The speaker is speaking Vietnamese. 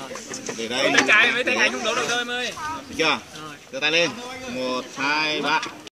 Để đây. Mấy tay cài không đổ được đâu em ơi. Được chưa? Giơ tay lên. 1, 2, 3.